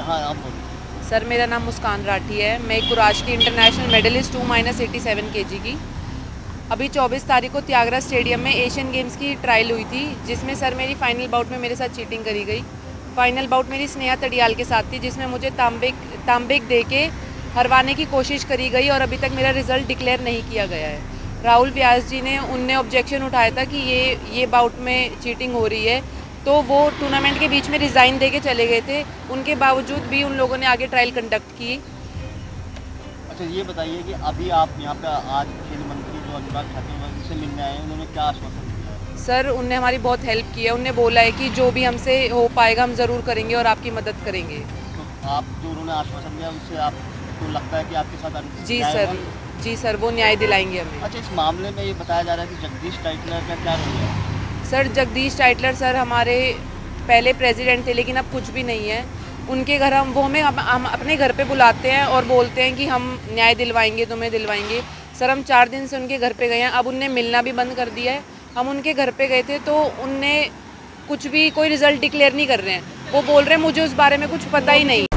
हाँ आप बोलिए। सर मेरा नाम मुस्कान राठी है। मैं एक कुराश की इंटरनेशनल मेडलिस्ट हूँ -87 kg की। अभी 24 तारीख को त्यागराज स्टेडियम में एशियन गेम्स की ट्रायल हुई थी, जिसमें सर मेरी फाइनल बाउट में मेरे साथ चीटिंग करी गई। फाइनल बाउट मेरी स्नेहा तड़ियाल के साथ थी, जिसमें मुझे तांबेक दे के हरवाने की कोशिश करी गई और अभी तक मेरा रिजल्ट डिक्लेयर नहीं किया गया है। राहुल व्यास जी ने उनने ऑब्जेक्शन उठाया था कि ये बाउट में चीटिंग हो रही है, तो वो टूर्नामेंट के बीच में रिज़ाइन दे के चले गए थे। उनके बावजूद भी उन लोगों ने आगे ट्रायल कंडक्ट की। अच्छा ये बताइए कि अभी आप यहाँ पे आज खेल मंत्री जो अनुराग ठाकुर हैं उनसे मिलने आए हैं, उन्होंने क्या आश्वासन दिया है? सर उनने हमारी बहुत हेल्प की है। उनने बोला है कि जो भी हमसे हो पाएगा हम ज़रूर करेंगे और आपकी मदद करेंगे। तो आप जो उन्होंने आश्वासन दिया उससे आपको लगता है कि आपके साथ जी न्याय सर, हुआ? जी सर, वो न्याय दिलाएंगे हमें। अच्छा इस मामले में ये बताया जा रहा है कि जगदीश टाइटलर का क्या रोल है? सर जगदीश टाइटलर सर हमारे पहले प्रेसिडेंट थे, लेकिन अब कुछ भी नहीं है। उनके घर वो हम अपने घर पे बुलाते हैं और बोलते हैं कि हम न्याय दिलवाएंगे, तुम्हें दिलवाएंगे। सर हम 4 दिन से उनके घर पे गए हैं, अब उनने मिलना भी बंद कर दिया है। हम उनके घर पे गए थे तो उनने कुछ भी कोई रिज़ल्ट डिक्लेयर नहीं कर रहे हैं। वो बोल रहे हैं मुझे उस बारे में कुछ पता ही नहीं।